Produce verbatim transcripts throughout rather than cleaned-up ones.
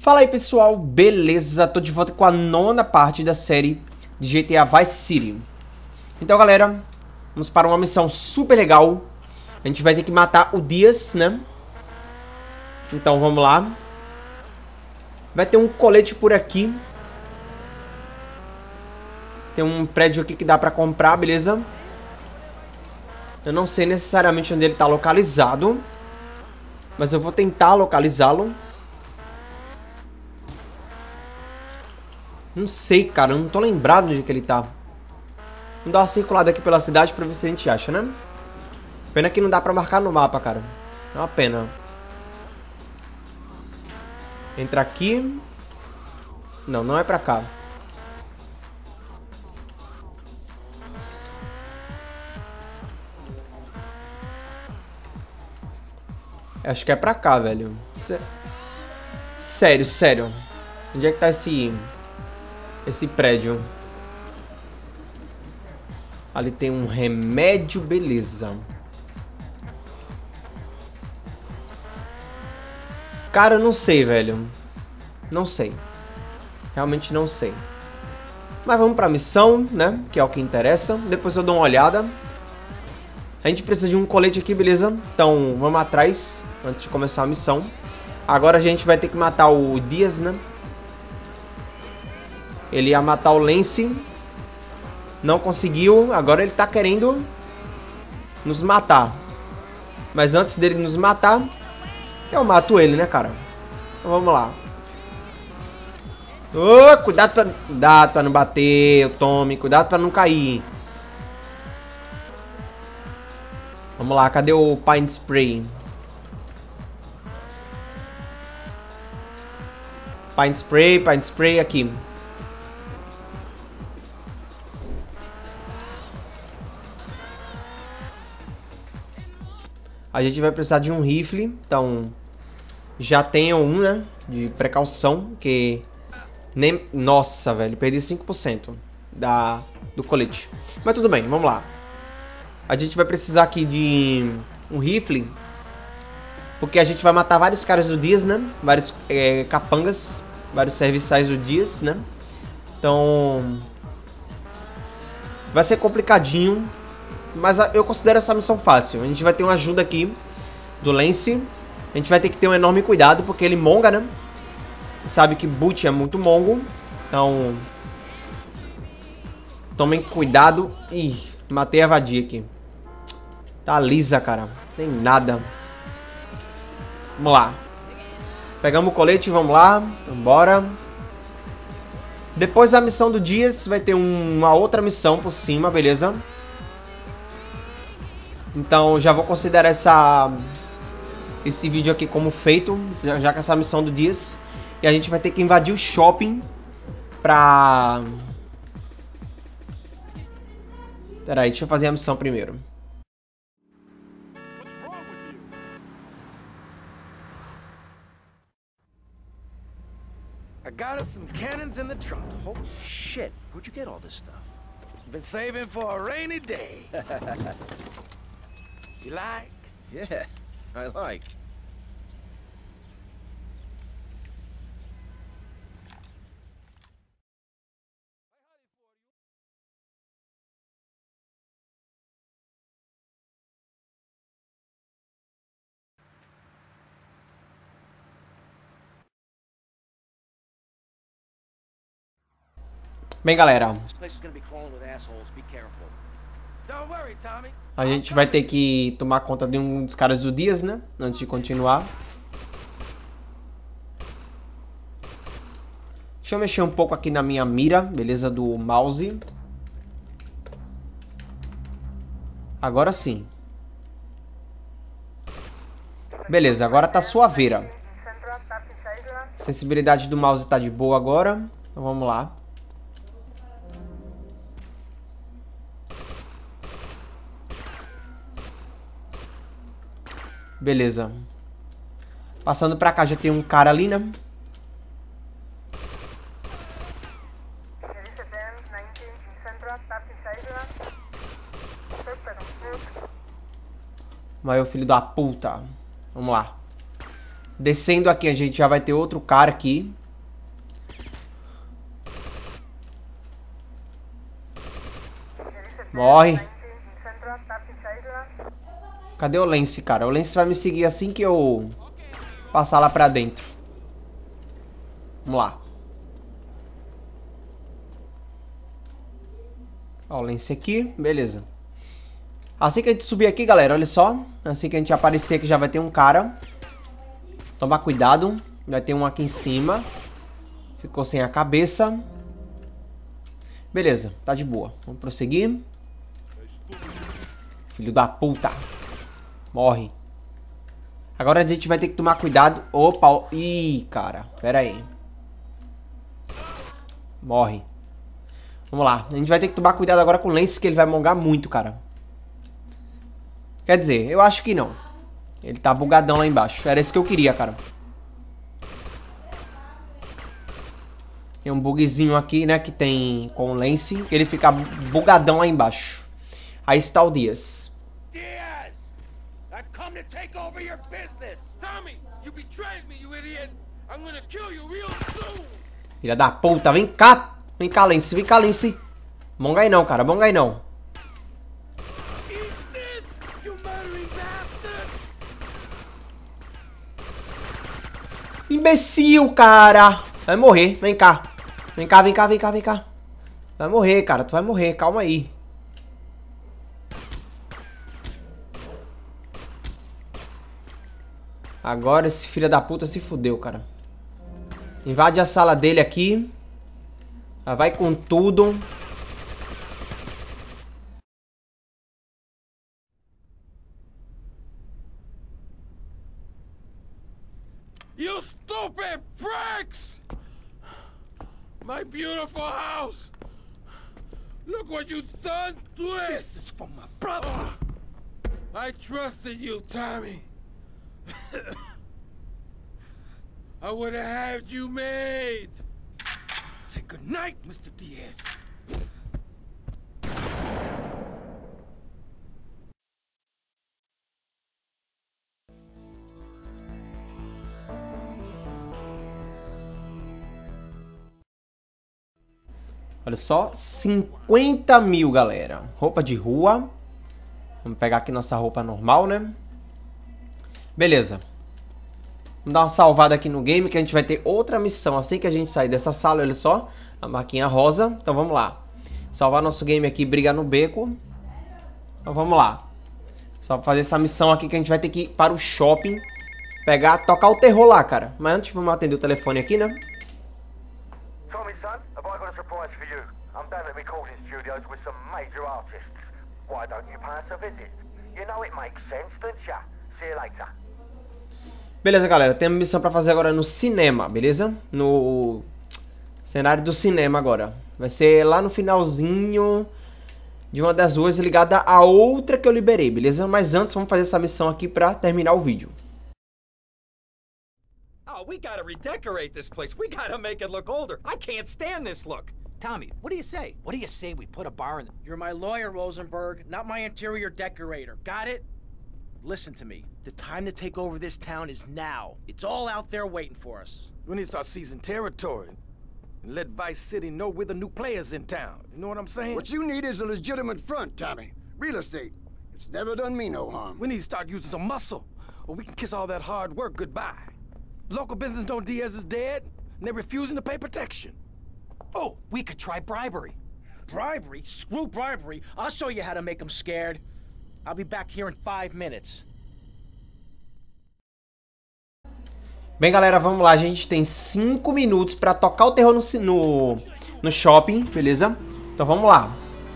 Fala aí pessoal, beleza? Tô de volta com a nona parte da série de G T A Vice City. Então galera, vamos para uma missão super legal. A gente vai ter que matar o Diaz, né? Então vamos lá. Vai ter um colete por aqui. Tem um prédio aqui que dá pra comprar, beleza? Eu não sei necessariamente onde ele tá localizado, mas eu vou tentar localizá-lo. Não sei, cara. Eu não tô lembrado onde que ele tá. Vamos dar uma circulada aqui pela cidade pra ver se a gente acha, né? Pena que não dá pra marcar no mapa, cara. É uma pena. Entra aqui. Não, não é pra cá. Acho que é pra cá, velho. Sério, sério. Onde é que tá esse... Esse prédio? Ali tem um remédio, beleza. Cara, eu não sei, velho. Não sei. Realmente não sei. Mas vamos pra missão, né? Que é o que interessa. Depois eu dou uma olhada. A gente precisa de um colete aqui, beleza? Então, vamos atrás, antes de começar a missão. Agora a gente vai ter que matar o Diaz, né? Ele ia matar o Lance. Não conseguiu. Agora ele tá querendo nos matar. Mas antes dele nos matar, eu mato ele, né, cara? Então vamos lá. Oh, cuidado pra, cuidado pra não bater, Tommy. Cuidado pra não cair. Vamos lá, cadê o Pine Spray? Pine Spray, Pine Spray aqui. A gente vai precisar de um rifle, então já tenho um, né, de precaução, que nem... Nossa, velho, perdi cinco por cento da... do colete. Mas tudo bem, vamos lá. A gente vai precisar aqui de um rifle, porque a gente vai matar vários caras do Diaz, né, vários é, capangas, vários serviçais do Diaz, né. Então vai ser complicadinho. Mas eu considero essa missão fácil. A gente vai ter uma ajuda aqui do Lance. A gente vai ter que ter um enorme cuidado, porque ele monga, né? Você sabe que boot é muito mongo. Então tomem cuidado. Ih, matei a vadia aqui. Tá lisa, cara. Tem nada. Vamos lá. Pegamos o colete, vamos lá. Vambora. Depois da missão do Diaz, vai ter um, uma outra missão por cima, beleza? Então já vou considerar essa, esse vídeo aqui como feito, já, já que essa missão do Diaz. E a gente vai ter que invadir o shopping pra... Pera aí, deixa eu fazer a missão primeiro. I got us some cannons in the trunk. Holy shit, where'd you get all this stuff? Been saving for a rainy day. You like? Yeah, I like. Bem, galera, This place is gonna be crawling with assholes. Be careful. Don't worry, Tommy. a gente vai ter que tomar conta de um dos caras do Diaz, né? Antes de continuar. Deixa eu mexer um pouco aqui na minha mira, beleza? Do mouse. Agora sim. Beleza, agora tá suaveira. A sensibilidade do mouse tá de boa agora. Então vamos lá. Beleza. Passando pra cá já tem um cara ali, né? Mas o filho da puta. Vamos lá. Descendo aqui, a gente já vai ter outro cara aqui. Morre. Cadê o Lance, cara? O Lance vai me seguir assim que eu passar lá pra dentro. Vamos lá. Ó, o Lance aqui. Beleza. Assim que a gente subir aqui, galera, olha só. Assim que a gente aparecer aqui, já vai ter um cara. Toma cuidado. Vai ter um aqui em cima. Ficou sem a cabeça. Beleza, tá de boa. Vamos prosseguir. Filho da puta. Morre. Agora a gente vai ter que tomar cuidado. Opa. Ih, cara. Pera aí. Morre. Vamos lá. A gente vai ter que tomar cuidado agora com o Lance, que ele vai mongar muito, cara. Quer dizer, eu acho que não. Ele tá bugadão lá embaixo. Era isso que eu queria, cara. Tem um bugzinho aqui, né, que tem com o Lance, que ele fica bugadão lá embaixo. Aí está o Diaz. Diaz! I've come to take over your business! Tommy, you betrayed me, you idiot! I'm gonna kill you real soon! Filha da puta, vem cá! Vem cá, Lance, vem cá, Lance. Monga aí não, cara, monga aí não. Eat this, you murdering bastard! Imbecil, cara! Vai morrer, vem cá. Vem cá, vem cá, vem cá, vem cá. Vai morrer, cara, tu vai morrer, calma aí. Agora esse filho da puta se fudeu, cara. Invade a sala dele aqui. Vai com tudo. You stupid pricks! My beautiful house! Look what you've done to it! This is for my brother! Oh, I trusted you, Tommy. I would have had you made. Say goodnight, Mister Diaz. Olha só, cinquenta mil, galera. Roupa de rua. Vamos pegar aqui nossa roupa normal, né? Beleza. Vamos dar uma salvada aqui no game, que a gente vai ter outra missão assim que a gente sair dessa sala, olha só. A marquinha rosa. Então vamos lá. Salvar nosso game aqui, brigar no beco. Então vamos lá. Só pra fazer essa missão aqui que a gente vai ter que ir para o shopping. Pegar, tocar o terror lá, cara. Mas antes vamos atender o telefone aqui, né? Tommy, son, have I got a surprise for you? I'm down at recording studios with some major artists. Why don't you pay us a visit? You know it makes sense, don't ya? See you later. Beleza, galera. Temos missão pra fazer agora no cinema, beleza? No cenário do cinema agora. Vai ser lá no finalzinho de uma das ruas ligada a outra que eu liberei, beleza? Mas antes vamos fazer essa missão aqui pra terminar o vídeo. Oh, we gotta redecorate this place. We gotta make it look older. I can't stand this look. Tommy, what do you say? What do you say we put a bar in? You're my lawyer, Rosenberg, not my interior decorator. Got it? Listen to me. The time to take over this town is now. It's all out there waiting for us. We need to start seizing territory and let Vice City know we're the new players in town. You know what I'm saying? What you need is a legitimate front, Tommy. Real estate. It's never done me no harm. We need to start using some muscle, or we can kiss all that hard work goodbye. Local business know Diaz is dead, and they're refusing to pay protection. Oh, we could try bribery. Bribery? Screw bribery. I'll show you how to make them scared. I'll be back here in five minutes. Bem, galera, vamos lá. A gente tem cinco minutos pra tocar o terror no, no, no shopping, beleza? Então vamos lá.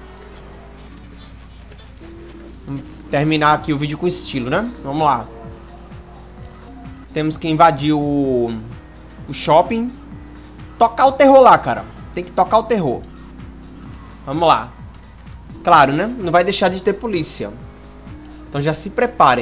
Vamos terminar aqui o vídeo com estilo, né? Vamos lá. Temos que invadir o, o shopping. Tocar o terror lá, cara. Tem que tocar o terror. Vamos lá. Claro, né? Não vai deixar de ter polícia. Então já se preparem.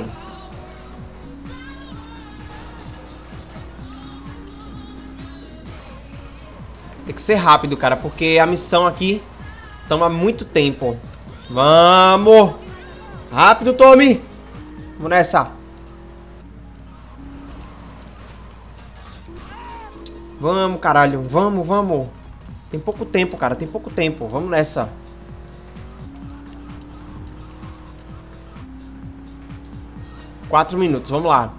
Tem que ser rápido, cara, porque a missão aqui toma muito tempo. Vamos! Rápido, Tommy! Vamos nessa. Vamos, caralho. Vamos, vamos. Tem pouco tempo, cara. Tem pouco tempo. Vamos nessa. Quatro minutos. Vamos lá.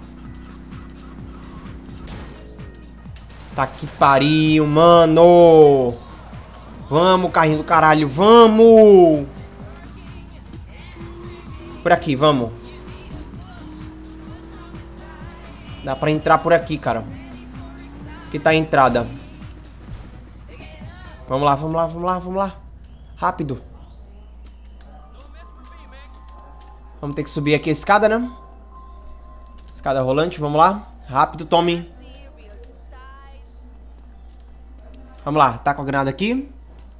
Tá que pariu, mano. Vamos, carrinho do caralho. Vamos. Por aqui, vamos. Dá pra entrar por aqui, cara. Aqui tá a entrada. Vamos lá, vamos lá, vamos lá, vamos lá. Rápido. Vamos ter que subir aqui a escada, né? Escada rolante, vamos lá. Rápido, Tommy. Vamos lá, taca a granada aqui.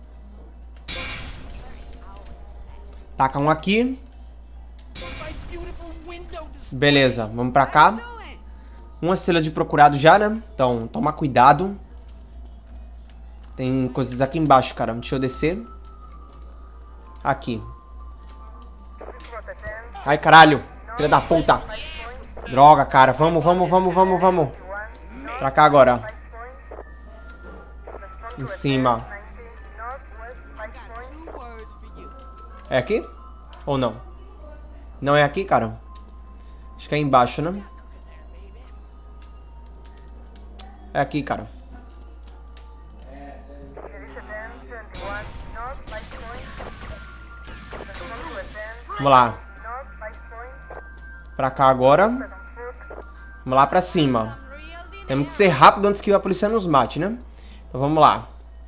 Taca um aqui. Beleza, vamos pra cá. Uma estrela de procurado já, né? Então, toma cuidado. Tem coisas aqui embaixo, cara. Deixa eu descer. Aqui. Ai, caralho. Filha da puta. Droga, cara. Vamos, vamos, vamos, vamos, vamos. Pra cá agora. Em cima. É aqui? Ou não? Não é aqui, cara? Acho que é embaixo, né? É aqui, cara. Vamos lá. Pra cá agora. Vamos lá pra cima. Temos que ser rápido antes que a polícia nos mate, né? Então vamos lá.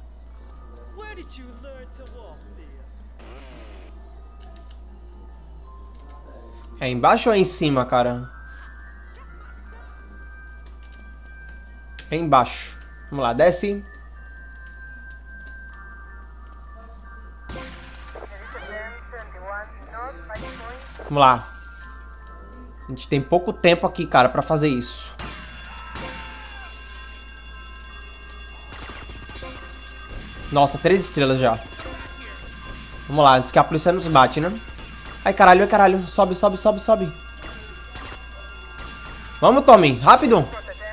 É embaixo ou é em cima, cara? É embaixo. Vamos lá, desce. Vamos lá. A gente tem pouco tempo aqui, cara, pra fazer isso. Nossa, três estrelas já. Vamos lá, antes que a polícia nos bate, né? Ai, caralho, ai, caralho. Sobe, sobe, sobe, sobe. Vamos, Tommy. Rápido.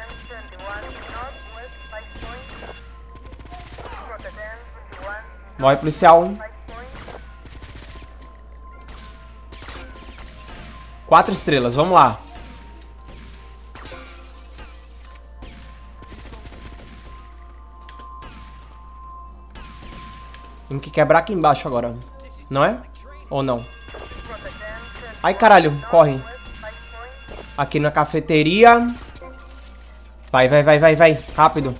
Morre, policial. Quatro estrelas, vamos lá. Temos que quebrar aqui embaixo agora. Não é? Ou não? Ai, caralho, corre. Aqui na cafeteria. Vai, vai, vai, vai, vai. Rápido.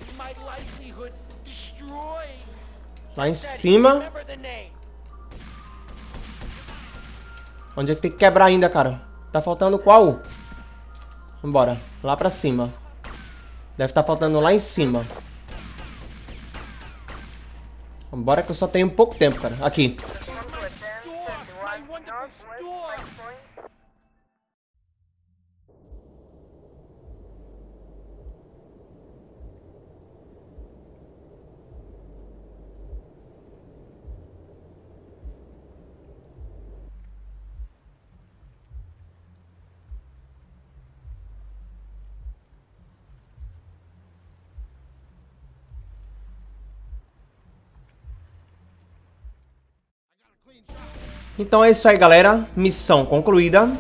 Lá em cima. Onde é que tem que quebrar ainda, cara? Tá faltando qual? Vambora. Lá pra cima. Deve estar faltando lá em cima. Vambora que eu só tenho pouco tempo, cara. Aqui. Então é isso aí, galera. Missão concluída.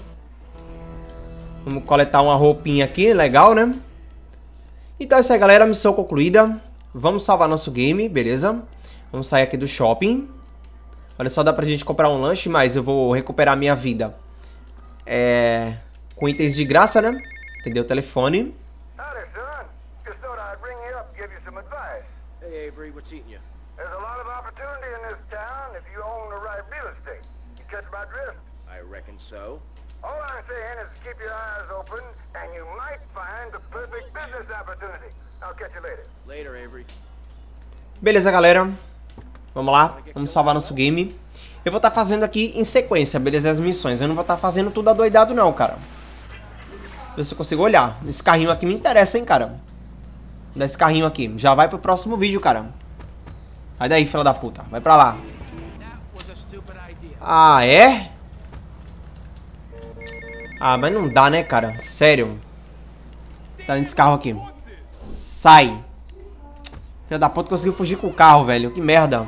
Vamos coletar uma roupinha aqui, legal, né? Então é isso aí, galera. Missão concluída. Vamos salvar nosso game, beleza? Vamos sair aqui do shopping. Olha só, dá pra gente comprar um lanche, mas eu vou recuperar minha vida. É... com itens de graça, né? Entendeu? O telefone. Howdy, son. Just thought I'd ring you up and give you some advice. Hey, Avery, what's eating you? There's a lot of opportunity in this town if you own the right real estate. You catch my drift? I reckon so. All I'm saying is keep your eyes open and you might find the perfect business opportunity. I'll catch you later. Later, Avery. Beleza, galera. Vamos lá. Vamos salvar nosso game. Eu vou estar tá fazendo aqui em sequência, beleza? As missões. Eu não vou estar tá fazendo tudo adoidado não, cara. Ver se eu consigo olhar. Esse carrinho aqui me interessa, hein, cara. Dá esse carrinho aqui. Já vai pro próximo vídeo, cara. Vai daí, filha da puta. Vai pra lá. Ah, é? Ah, mas não dá, né, cara? Sério. Tá nesse carro aqui. Sai. Filho da puta conseguiu fugir com o carro, velho. Que merda.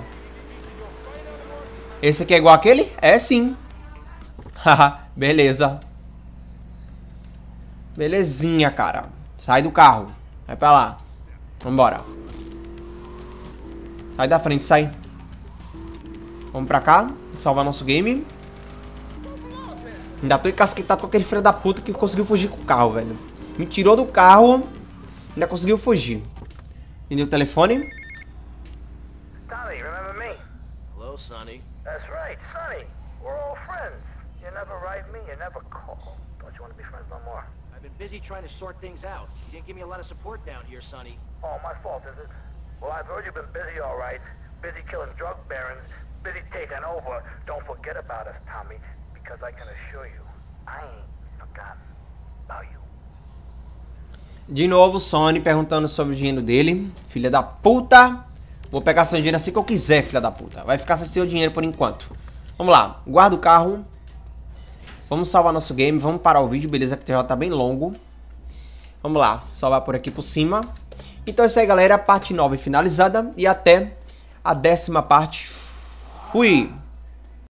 Esse aqui é igual aquele? É sim. Haha, beleza. Belezinha, cara. Sai do carro. Vai pra lá. Vambora. Sai da frente, sai. Vamos pra cá. Salvar nosso game. Ainda tô encasquetado com aquele filho da puta que conseguiu fugir com o carro, velho. Me tirou do carro. Ainda conseguiu fugir. Entendeu o telefone? Tommy, remember me? Hello, Sonny. That's right, Sonny. We're all friends. You never write me, you never call. Don't you want to be friends no more? I've been busy trying to sort things out. You didn't give me a lot of support down here, Sonny. Oh, my fault, is it? Well, I've heard you've been busy, all right. Busy killing drug barons, busy taking over. Don't forget about us, Tommy, because I can assure you, I ain't forgotten about you. De novo, Sonny perguntando sobre o dinheiro dele. Filha da puta. Vou pegar seu dinheiro assim que eu quiser, filha da puta. Vai ficar sem seu dinheiro por enquanto. Vamos lá. Guarda o carro. Vamos salvar nosso game. Vamos parar o vídeo, beleza? Que já tá bem longo. Vamos lá. Salvar por aqui por cima. Então é isso aí, galera. Parte nove finalizada. E até a décima parte. Fui!